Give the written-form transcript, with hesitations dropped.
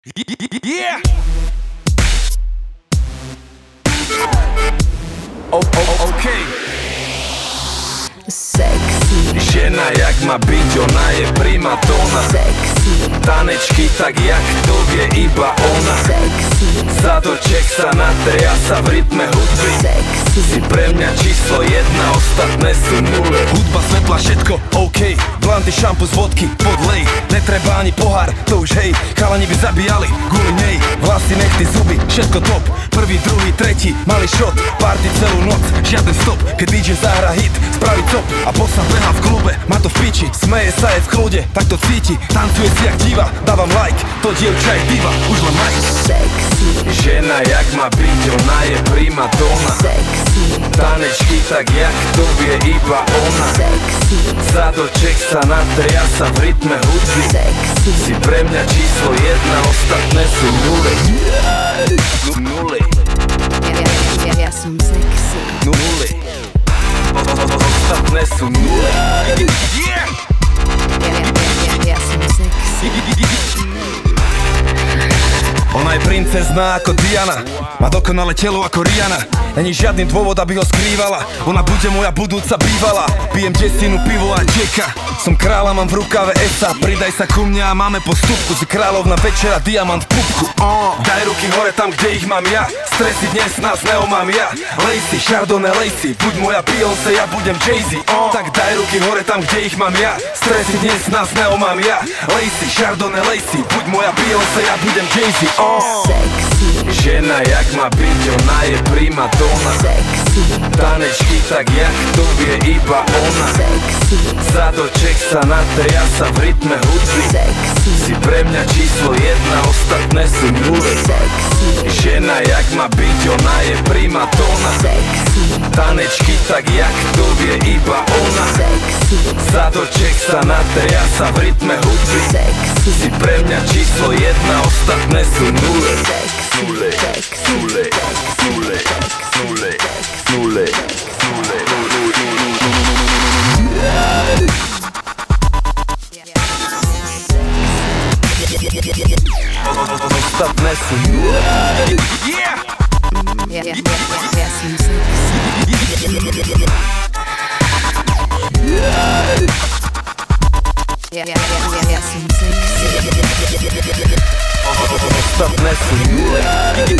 Yeah! Okay. Sexy. Žena jak má byť, ona je primadona. Sexy. Tanečky tak jak to vie iba ona. Sexy. Zadoček sa natria sa v rytme hudby. Sexy. Si pre mňa číslo 1, ostatné sú nule. Hudba, svetla, všetko OK. Blanty, šampus, vodky, podlej. Netreba ani pohár, to už hej. Chalani by zabíjali kvôli nej. Vlasy, nechty, zuby, všetko top. Prvý, druhý, tretí, malý shot. Party celú noc, žiaden stop. Keď DJ zahra hit, spraví top. A bossa beha v klube, má to v piči. Smeje sa, je v kľude, tak to cíti. Tancuje si jak diva, dávam like. To dievča je diva, už len like. Sexy. Žena jak má byť, ona je primadona. Sexy. Tanečky tak jak to vie iba ona. Sexy. Zadoček sa natria sa v rytme hudby. Sexy. Si pre mňa číslo 1, ostatné sú nule. Nule. Ja som sexy. Nule. Ostatné sú nule. Yeah! Ja som sexy. Ona je princezná ako Diana, má dokonalé telo ako Rihanna. Není žiadny dôvod, aby ho skrývala. Ona bude moja budúca bývalá. Pijem desinu, pivo a Jacka. Som kráľa, mám v rukave esa. Pridaj sa ku mne a máme postupku. Si kráľovna večera, diamant v pupku. Daj ruky hore tam, kde ich mám ja. Stresy dnes nás neomám ja. Lacey, Chardonnay, Lacey. Buď moja Beyoncé, ja budem Jay-Z. Tak daj ruky hore tam, kde ich mám ja. Stresy dnes nás neomám ja. Lacey, Chardonnay, Lacey. Buď moja Beyoncé, ja budem Jay-Z. Sexy. Žena jak má byť, ona je primadona. Sexy. Tanečky tak jak to vie iba ona. Sexy. Zadoček sa natria sa v rytme hudby. Sexy. Si pre mňa číslo 1, ostatné sú nule. Sexy. Žena jak má byť, ona je primadona. Sexy. Tanečky tak jak to vie iba ona. Sexy. Zadoček sa natria sa v rytme hudby. Sexy. Si pre mňa číslo 1, ostatné sú nule. Nule, Sexy. nule, nule, nule, nule, nule. Ostatné sú nule. Yeah! Ja som sexy. Ja som sexy. Ostatné sú nule.